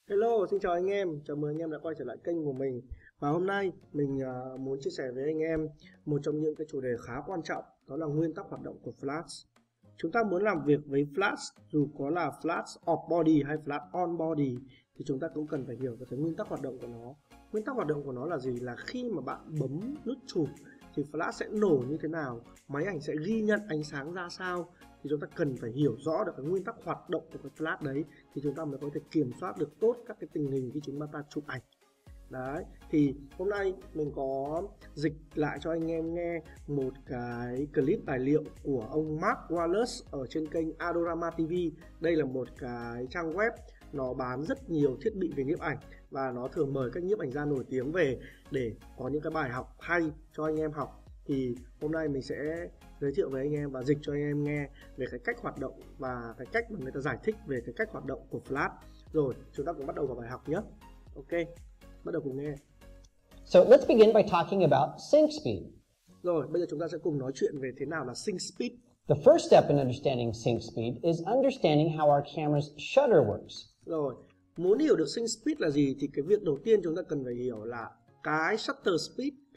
Hello, xin chào anh em, chào mừng anh em đã quay trở lại kênh của mình. Và hôm nay mình muốn chia sẻ với anh em một trong những cái chủ đề khá quan trọng, đó là nguyên tắc hoạt động của Flash. Chúng ta muốn làm việc với Flash, dù có là Flash off body hay Flash on body, thì chúng ta cũng cần phải hiểu cái nguyên tắc hoạt động của nó. Nguyên tắc hoạt động của nó là gì? Là khi mà bạn bấm nút chụp thì Flash sẽ nổ như thế nào, máy ảnh sẽ ghi nhận ánh sáng ra sao, thì chúng ta cần phải hiểu rõ được cái nguyên tắc hoạt động của cái flash đấy thì chúng ta mới có thể kiểm soát được tốt các cái tình hình khi chúng ta chụp ảnh. Đấy, thì hôm nay mình có dịch lại cho anh em nghe một cái clip tài liệu của ông Mark Wallace ở trên kênh Adorama TV. Đây là một cái trang web nó bán rất nhiều thiết bị về nhiếp ảnh và nó thường mời các nhiếp ảnh gia nổi tiếng về để có những cái bài học hay cho anh em học. Thì hôm nay mình sẽ giới thiệu với anh em và dịch cho anh em nghe về cái cách hoạt động và cái cách mà người ta giải thích về cái cách hoạt động của flash. Rồi, chúng ta cùng bắt đầu vào bài học nhé. Ok, bắt đầu cùng nghe. So let's begin by talking about sync speed. Rồi, bây giờ chúng ta sẽ cùng nói chuyện về thế nào là sync speed. The first step in understanding sync speed is understanding how our camera's shutter works. Rồi, muốn hiểu được sync speed là gì thì cái việc đầu tiên chúng ta cần phải hiểu là cái shutter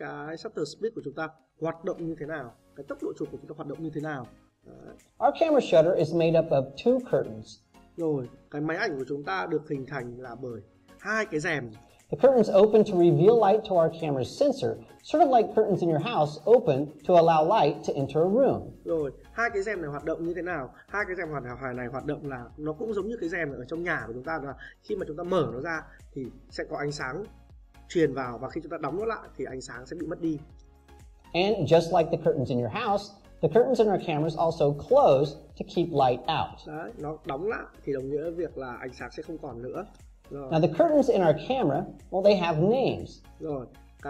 speed của chúng ta hoạt động như thế nào, cái tốc độ chụp của chúng ta hoạt động như thế nào. Đấy. Our camera shutter is made up of two curtains. Rồi, cái máy ảnh của chúng ta được hình thành là bởi hai cái rèm. The curtains open to reveal light to our camera's sensor, sort of like curtains in your house open to allow light to enter a room. Rồi, hai cái rèm này hoạt động như thế nào? Hai cái rèm này hoạt động là nó cũng giống như cái rèm ở trong nhà của chúng ta, là khi mà chúng ta mở nó ra thì sẽ có ánh sáng truyền vào, và khi chúng ta đóng nó lại thì ánh sáng sẽ bị mất đi. And just like the curtains in your house, the curtains in our cameras also close to keep light out. Đấy, nó đóng lại thì đồng nghĩa với việc là ánh sáng sẽ không còn nữa. Rồi. Now the curtains in our camera, well, they have names. Rồi,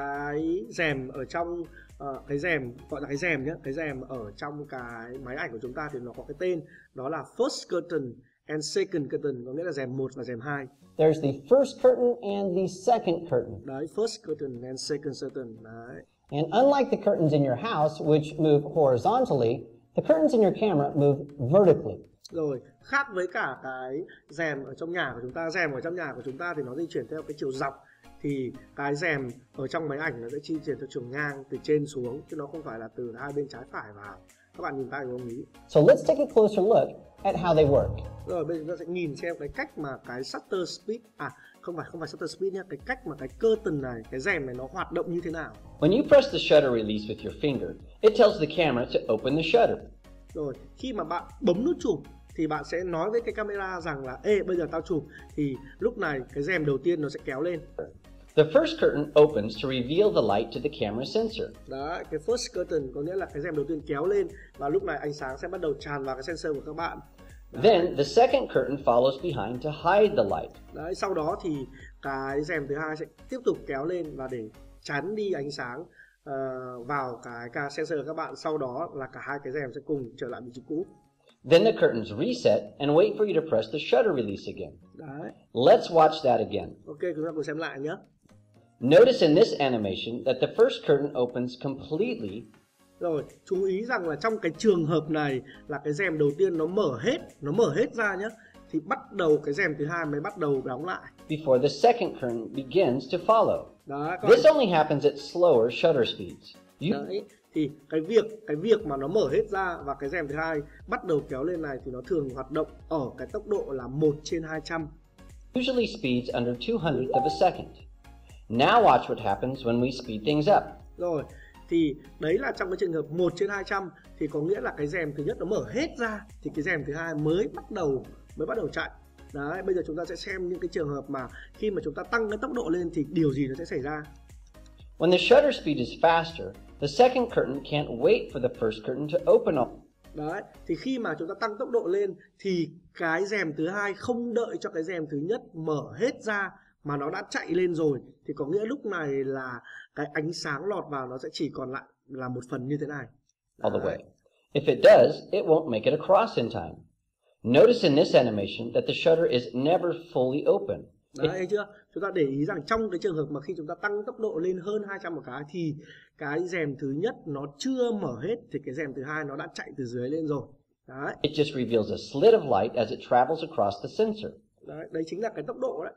cái rèm ở trong cái rèm gọi là cái rèm nhé, cái rèm ở trong cái máy ảnh của chúng ta thì nó có cái tên, đó là first curtain and second curtain, có nghĩa là rèm 1 và rèm 2. There's the first curtain and the second curtain. Đấy, first curtain and second curtain. Đấy. And unlike the curtains in your house, which move horizontally, the curtains in your camera move vertically. Rồi, khác với cả cái rèm ở trong nhà của chúng ta, rèm ở trong nhà của chúng ta thì nó di chuyển theo cái chiều dọc, thì cái rèm ở trong máy ảnh nó sẽ di chuyển theo chiều ngang từ trên xuống, chứ nó không phải là từ hai bên trái phải vào. Các bạn nhìn tay của ông ý. So let's take a closer look at how they work. Rồi bây giờ chúng ta sẽ nhìn xem cái cách mà cái shutter speed, không phải shutter speed nhé, cái cách mà cái curtain này, cái rèm này nó hoạt động như thế nào. When you press the shutter release with your finger, it tells the camera to open the shutter. Rồi, khi mà bạn bấm nút chụp thì bạn sẽ nói với cái camera rằng là ê, bây giờ tao chụp, thì lúc này cái rèm đầu tiên nó sẽ kéo lên. The first curtain opens to reveal the light to the camera sensor. Đấy, cái first curtain có nghĩa là cái rèm đầu tiên kéo lên và lúc này ánh sáng sẽ bắt đầu tràn vào cái sensor của các bạn. Đấy. Then the second curtain follows behind to hide the light. Đấy, sau đó thì cái rèm thứ hai sẽ tiếp tục kéo lên và để chắn đi ánh sáng vào cái sensor của các bạn. Sau đó là cả hai cái rèm sẽ cùng trở lại vị trí cũ. Then the curtains reset and wait for you to press the shutter release again. Đấy. Let's watch that again. Ok, chúng ta cùng xem lại nhé. Notice in this animation that the first curtain opens completely. Rồi, chú ý rằng là trong cái trường hợp này là cái rèm đầu tiên nó mở hết ra nhé, thì bắt đầu cái rèm thứ hai mới bắt đầu đóng lại. Before the second curtain begins to follow. Đấy, This only happens at slower shutter speeds. Đấy, thì cái việc mà nó mở hết ra và cái rèm thứ hai bắt đầu kéo lên này thì nó thường hoạt động ở cái tốc độ là 1/200. Usually speeds under 200th of a second. Now watch what happens when we speed things up. Rồi, thì đấy là trong cái trường hợp 1/200 thì có nghĩa là cái rèm thứ nhất nó mở hết ra thì cái rèm thứ hai mới bắt đầu chạy. Đấy, bây giờ chúng ta sẽ xem những cái trường hợp mà khi mà chúng ta tăng cái tốc độ lên thì điều gì nó sẽ xảy ra. When the shutter speed is faster, the second curtain can't wait for the first curtain to open up. Đấy, thì khi mà chúng ta tăng tốc độ lên thì cái rèm thứ hai không đợi cho cái rèm thứ nhất mở hết ra mà nó đã chạy lên rồi, thì có nghĩa lúc này là cái ánh sáng lọt vào nó sẽ chỉ còn lại là một phần như thế này. All the way. If it does, it won't make it across in time. Notice in this animation that the shutter is never fully open. Đấy, thấy chưa? Chúng ta để ý rằng trong cái trường hợp mà khi chúng ta tăng tốc độ lên hơn 200 một cái thì cái rèm thứ nhất nó chưa mở hết thì cái rèm thứ hai nó đã chạy từ dưới lên rồi. Đấy. It just reveals a slit of light as it travels across the sensor. Đấy, đấy chính là cái tốc độ đấy.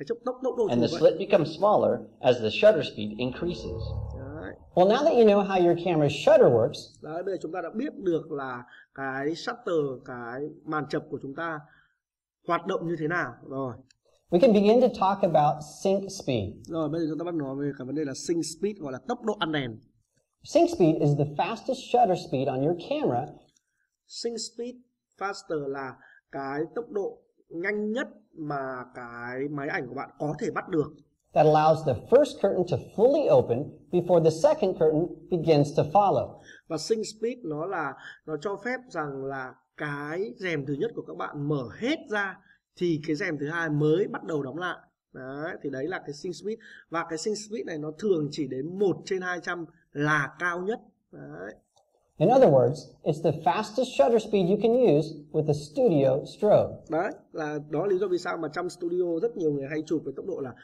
cái tốc độ and the chụp slit becomes smaller as the shutter speed increases. Đấy. Well, now that you know how your camera's shutter works, Đấy, bây giờ chúng ta đã biết được là cái shutter, cái màn chập của chúng ta hoạt động như thế nào rồi. we can begin to talk about sync speed. Rồi bây giờ chúng ta bắt nói về cái vấn đề là sync speed, gọi là tốc độ ăn đèn. Sync speed is the fastest shutter speed on your camera Sync speed faster là cái tốc độ nhanh nhất mà cái máy ảnh của bạn có thể bắt được. that allows the first curtain to fully open before the second curtain begins to follow. Và sync speed nó cho phép rằng là cái rèm thứ nhất của các bạn mở hết ra thì cái rèm thứ hai mới bắt đầu đóng lại. Đấy, thì đấy là cái sync speed. Và cái sync speed này nó thường chỉ đến 1/200 là cao nhất. Đấy. In other words, it's the fastest shutter speed you can use with a studio strobe. Đấy là đó lý do vì sao mà trong studio rất nhiều người hay chụp với tốc độ là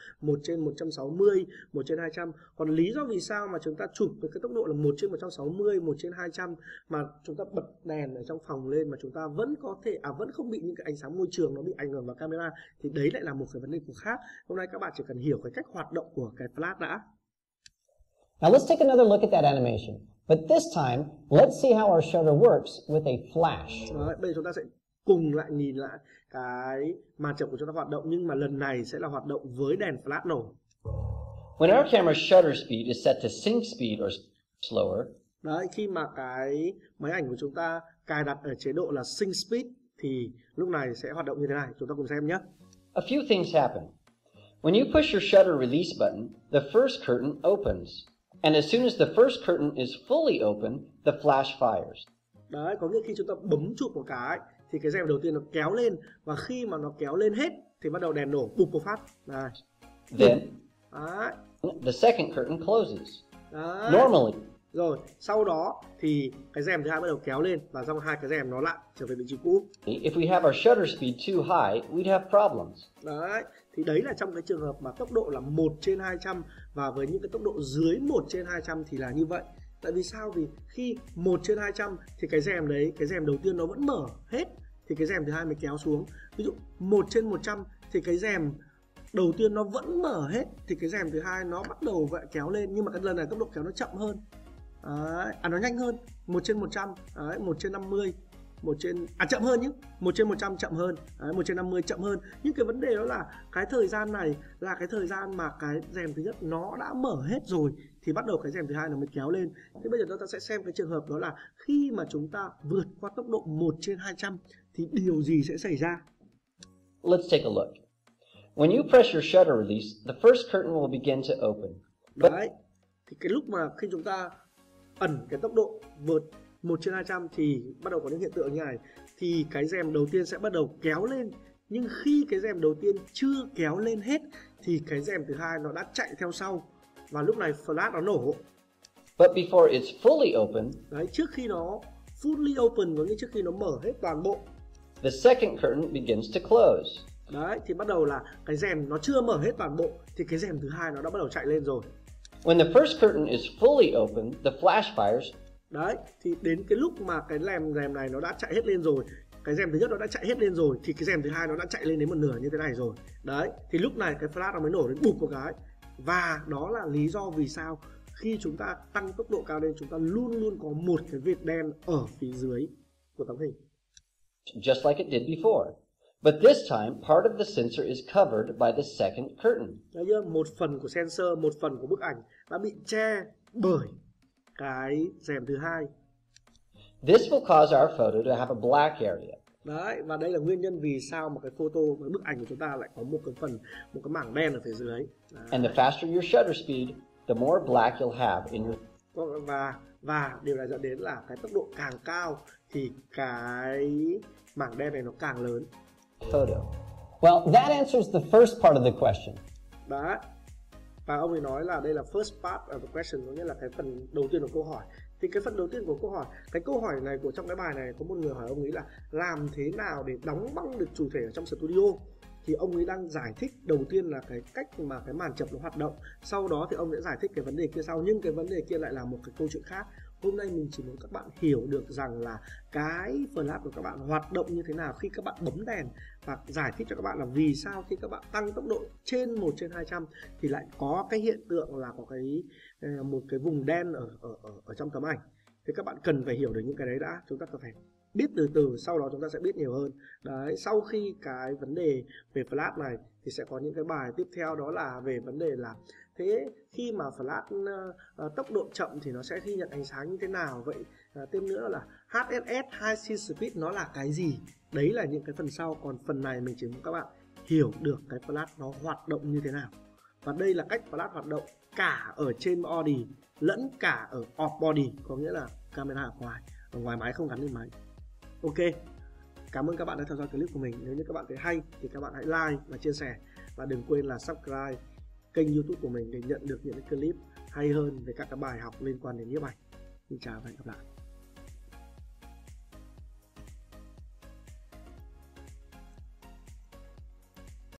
1/160, 1/200. Còn lý do vì sao mà chúng ta chụp với cái tốc độ là 1/160, 1/200 mà chúng ta bật đèn ở trong phòng lên mà chúng ta vẫn có thể vẫn không bị những cái ánh sáng môi trường nó bị ảnh hưởng vào camera, thì đấy lại là một cái vấn đề khác. Hôm nay các bạn chỉ cần hiểu cái cách hoạt động của cái flash đã. Now let's take another look at that animation. But this time, let's see how our shutter works with a flash. Đấy, bây giờ chúng ta sẽ cùng lại nhìn lại cái màn chập của chúng ta hoạt động, nhưng mà lần này sẽ là hoạt động với đèn flash nổ. When our camera's shutter speed is set to sync speed or slower, Đấy, khi mà cái máy ảnh của chúng ta cài đặt ở chế độ là sync speed thì lúc này sẽ hoạt động như thế này. Chúng ta cùng xem nhé. a few things happen. When you push your shutter release button, the first curtain opens. And as soon as the first curtain is fully open, the flash fires. Đấy, có nghĩa khi chúng ta bấm chụp một cái thì cái rèm đầu tiên nó kéo lên, và khi mà nó kéo lên hết thì bắt đầu đèn nổ bụp một phát. Đây. Then, Đấy. the second curtain closes. Đấy. Normally, Rồi, sau đó thì cái rèm thứ hai bắt đầu kéo lên và trong hai cái rèm nó lại trở về vị trí cũ. if we have our shutter speed too high, we'd have problems. Đấy, thì đấy là trong cái trường hợp mà tốc độ là 1/200, và với những cái tốc độ dưới 1/200 thì là như vậy. Tại vì sao? Vì khi 1/200 thì cái rèm đấy, cái rèm đầu tiên nó vẫn mở hết thì cái rèm thứ hai mới kéo xuống. Ví dụ 1/100 thì cái rèm đầu tiên nó vẫn mở hết thì cái rèm thứ hai nó bắt đầu vậy kéo lên, nhưng mà cái lần này tốc độ kéo nó chậm hơn. Đấy, nó nhanh hơn, 1/100, đấy, 1/50, chậm hơn nhé, 1/100 chậm hơn, đấy, 1/50 chậm hơn. Nhưng cái vấn đề đó là cái thời gian này là cái thời gian mà cái rèm thứ nhất nó đã mở hết rồi thì bắt đầu cái rèm thứ hai nó mới kéo lên. Thế bây giờ chúng ta sẽ xem cái trường hợp đó là khi mà chúng ta vượt qua tốc độ 1/200 thì điều gì sẽ xảy ra. Let's take a look. When you press your shutter release, the first curtain will begin to open. Đấy, thì cái lúc mà khi chúng ta ẩn cái tốc độ vượt 1/200 thì bắt đầu có những hiện tượng như này. Thì cái rèm đầu tiên sẽ bắt đầu kéo lên, nhưng khi cái rèm đầu tiên chưa kéo lên hết thì cái rèm thứ hai nó đã chạy theo sau, và lúc này flash nó nổ. But before it's fully open, Đấy, trước khi nó fully open, có nghĩa trước khi nó mở hết toàn bộ, the second curtain begins to close. đấy, thì bắt đầu là cái rèm nó chưa mở hết toàn bộ thì cái rèm thứ hai nó đã bắt đầu chạy lên rồi. When the first curtain is fully open, the flash fires. Đấy, thì đến cái lúc mà cái rèm này nó đã chạy hết lên rồi, cái rèm thứ nhất nó đã chạy hết lên rồi thì cái rèm thứ hai nó đã chạy lên đến một nửa như thế này rồi. Đấy, thì lúc này cái flash nó mới nổ đến bụp một cái. Và đó là lý do vì sao khi chúng ta tăng tốc độ cao lên, chúng ta luôn luôn có một cái vệt đen ở phía dưới của tấm hình. Just like it did before. But this time, part of the sensor is covered by the second curtain. Đấy chưa? Một phần của sensor, một phần của bức ảnh đã bị che bởi cái rèm thứ hai. This will cause our photo to have a black area. Đấy, và đây là nguyên nhân vì sao mà cái photo, cái bức ảnh của chúng ta lại có một cái mảng đen ở phía dưới. Đấy. And the faster your shutter speed, the more black you'll have in your. Và điều này dẫn đến là cái tốc độ càng cao thì cái mảng đen này nó càng lớn. Photo. Well, that answers the first part of the question. Đấy. Và ông ấy nói là đây là first part of the question, có nghĩa là cái phần đầu tiên của câu hỏi. Thì cái phần đầu tiên của câu hỏi, cái câu hỏi này của trong cái bài này có một người hỏi ông ấy là làm thế nào để đóng băng được chủ thể ở trong studio. Thì ông ấy đang giải thích đầu tiên là cái cách mà cái màn chập nó hoạt động. Sau đó thì ông sẽ giải thích cái vấn đề kia sau, nhưng cái vấn đề kia lại là một cái câu chuyện khác. Hôm nay mình chỉ muốn các bạn hiểu được rằng là cái flash của các bạn hoạt động như thế nào khi các bạn bấm đèn, và giải thích cho các bạn là vì sao khi các bạn tăng tốc độ trên 1/200 thì lại có cái hiện tượng là có một cái vùng đen ở trong tấm ảnh. Thì các bạn cần phải hiểu được những cái đấy đã, chúng ta cần phải biết từ từ, sau đó chúng ta sẽ biết nhiều hơn. Đấy, sau khi cái vấn đề về flash này thì sẽ có những cái bài tiếp theo, đó là về vấn đề là thế khi mà flash tốc độ chậm thì nó sẽ ghi nhận ánh sáng như thế nào vậy, thêm nữa là HSS High Seen Speed nó là cái gì. Đấy là những cái phần sau, còn phần này mình chỉ muốn các bạn hiểu được cái flash nó hoạt động như thế nào. Và đây là cách flash hoạt động cả ở trên body lẫn cả ở off body, có nghĩa là camera ở ngoài máy không gắn lên máy. Ok, cảm ơn các bạn đã theo dõi clip của mình. Nếu như các bạn thấy hay thì các bạn hãy like và chia sẻ, và đừng quên là subscribe kênh YouTube của mình để nhận được những cái clip hay hơn về các cái bài học liên quan đến nhiếp ảnh. Xin chào và hẹn gặp lại.